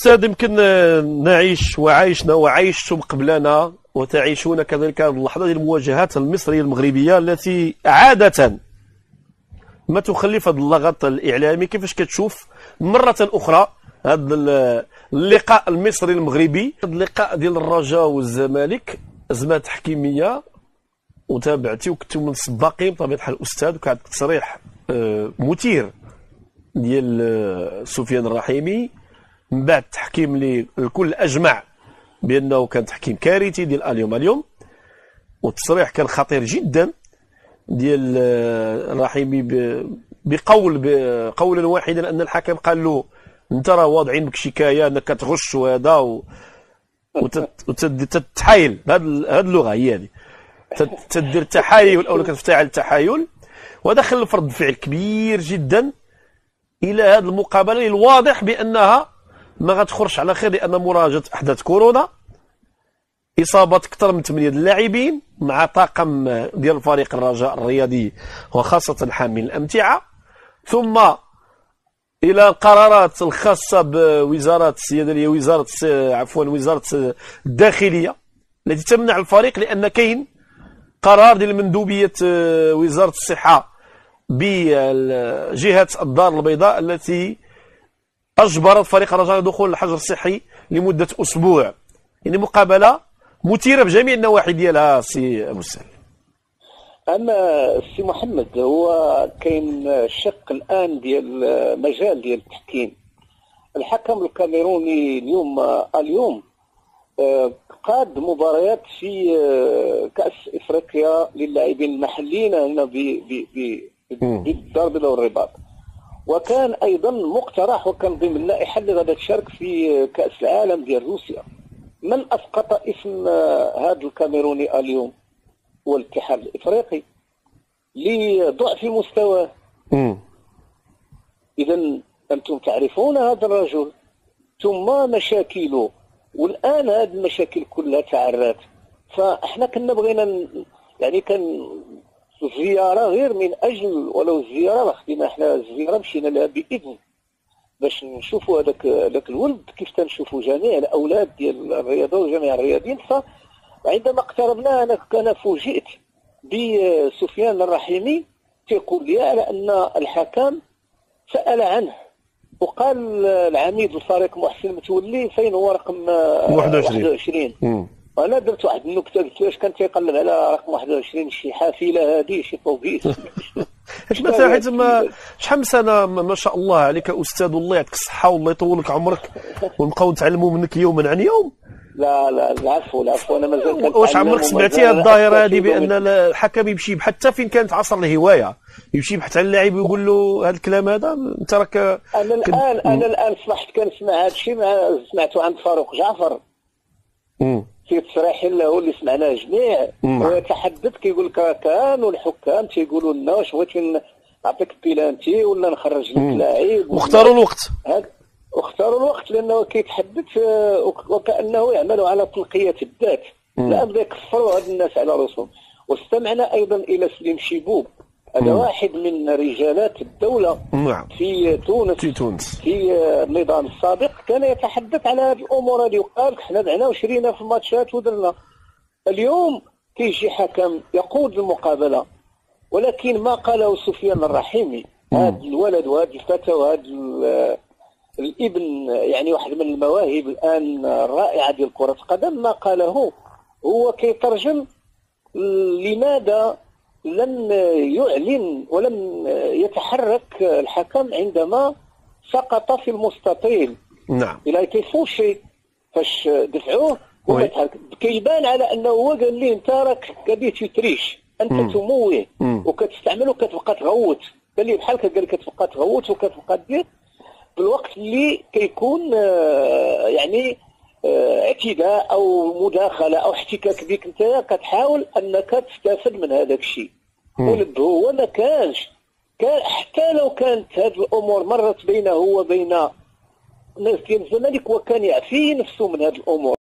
أستاذ يمكن نعيش وعايشنا وعايشتم قبلنا وتعيشون كذلك هذه اللحظة ديال المواجهات المصرية المغربية التي عادة ما تخلف هذا اللغط الإعلامي. كيفاش كتشوف مرة أخرى هذا اللقاء المصري المغربي، هذا اللقاء ديال الرجاء والزمالك، أزمة تحكيمية وتابعتي وكنتو من السباقين بطبيعة الحال الأستاذ، وكان تصريح مثير ديال سفيان الرحيمي من بعد التحكيم اللي الكل أجمع بأنه كان تحكيم كارثي ديال اليوم، والتصريح كان خطير جدا ديال الرحيمي بقولا واحدا أن الحكم قال له انت راه واضعين بك شكايه انك كتغش وهذا وتتحايل. هذه اللغه هي هذه، تدير التحايل او كتفتعل التحايل، وهذا خلف رد فعل كبير جدا الى هذه المقابله الواضح بانها ما غتخرجش على خير، لان مراجعه احداث كورونا، اصابه اكثر من 8 اللاعبين مع طاقم ديال الفريق الرجاء الرياضي وخاصه حامل الامتعه، ثم الى القرارات الخاصه بوزاره السياده اللي هي وزاره الداخليه التي تمنع الفريق، لان كاين قرار ديال مندوبيه وزاره الصحه بجهه الدار البيضاء التي اجبرت فريق الرجاء دخول الحجر الصحي لمده اسبوع. يعني مقابله مثيره بجميع النواحي ديالها سي ابو سالم. اما السي محمد، هو كاين شق الان ديال مجال ديال التحكيم. الحكم الكاميروني اليوم قاد مباريات في كاس افريقيا للاعبين المحليين هنا بالدار البيضاء والرباط، وكان ايضا مقترح وكان ضمن اللائحه اللي غادي تشارك في كاس العالم ديال روسيا. من اسقط اسم هذا الكاميروني اليوم هو الاتحاد الافريقي لضعف مستواه. اذا انتم تعرفون هذا الرجل ثم مشاكله، والان هذه المشاكل كلها تعرات. فاحنا كنا بغينا يعني كان زياره غير من اجل ولو الزياره ما خدينا احنا الزياره مشينا لها باذن باش نشوفوا هذاك الولد كيف تنشوفوا جميع الاولاد ديال الرياضه وجميع الرياضيين. فعندما اقتربنا انا فوجئت بسفيان الرحيمي تيقول لي على ان الحكم سال عنه وقال العميد الفريق محسن متولي فين هو رقم 21. انا درت واحد النكته، قلت واش كان تيقلب على رقم 21 شي حافله هذه شي طوبيس. مثلا حيت شحال من سنه ما شاء الله عليك استاذ، والله يعطيك الصحه والله يطول لك عمرك ونبقاو نتعلموا منك يوما عن يوم. لا العفو انا مازال كنت. واش عمرك سمعتي هذه الظاهره هذه بان الحكم يمشي حتى فين كانت عصر الهوايه يمشي يبحث على اللاعب ويقول له هذا الكلام هذا؟ انت راك انا الان صبحت كنسمع هذا الشيء سمعته عند فاروق جعفر في تصريح له اللي سمعناه جميع، ويتحدث كيقول لك كانوا الحكام تيقولوا لنا واش بغيتي نعطيك بيلانتي ولا نخرج لك لاعب، واختاروا الوقت. واختاروا الوقت لانه كيتحدث وكانه يعمل على تنقيه الذات، لا بدا يكفروا هاد الناس على رؤوسهم. واستمعنا ايضا الى سليم شيبوب، هذا واحد من رجالات الدوله في تونس في النظام السابق، كان يتحدث على هذه الامور هذه وقال احنا دعنا وشرينا في الماتشات ودرنا. اليوم كيجي حكم يقود المقابله، ولكن ما قاله سفيان الرحيمي هذا الولد وهذا الفتى وهذا الابن، يعني واحد من المواهب الان الرائعه ديال كره القدم، ما قاله هو كيترجم لماذا لم يعلن ولم يتحرك الحكم عندما سقط في المستطيل. نعم. إلا كيفوش فاش دفعوه كيبان على انه هو قال لي انت راك غادي تريش، انت تموه وكتستعمل وكتبقى تغوت. قال لي بحال قال كتبقى تغوت وكتبقى دير بالوقت اللي كيكون يعني اعتداء او مداخله او احتكاك بك، انت كتحاول انك تستافد من هذاك الشيء. ولد هو ما كانش حتى لو كانت هذه الامور مرت بينه وبين ناس ديال الزمالك وكان يعفي نفسه من هذه الامور.